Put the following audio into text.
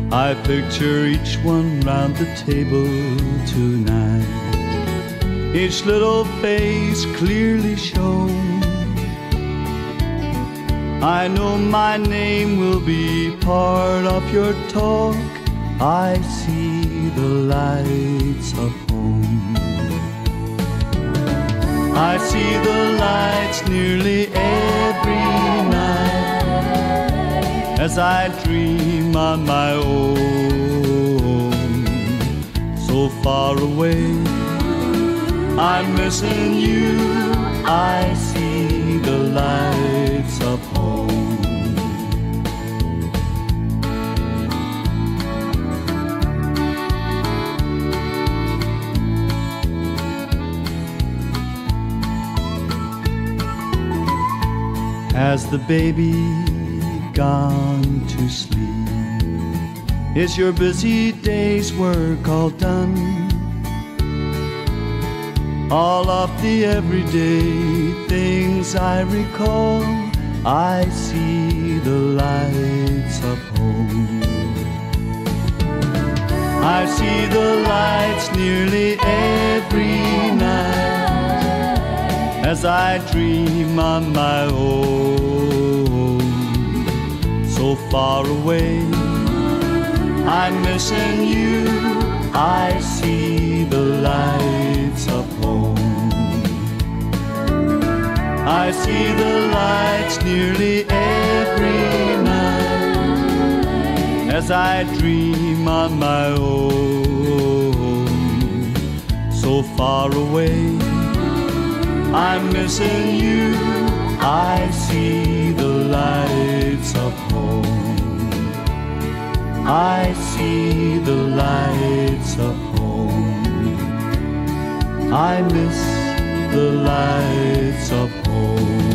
I picture each one round the table tonight, each little face clearly shown. I know my name will be part of your talk. I see the lights of home. I see the lights nearly every night as I dream on my own. So far away, I'm missing you. I see the lights of home. Has the baby gone to sleep? Is your busy day's work all done? All of the everyday things I recall, I see the lights of home. I see the lights nearly every night as I dream on my own. So far away, I'm missing you. I see the lights of home. I see the lights nearly every night as I dream on my own. So far away, I'm missing you. I see the lights of home. I see the lights of home. I miss the lights of home.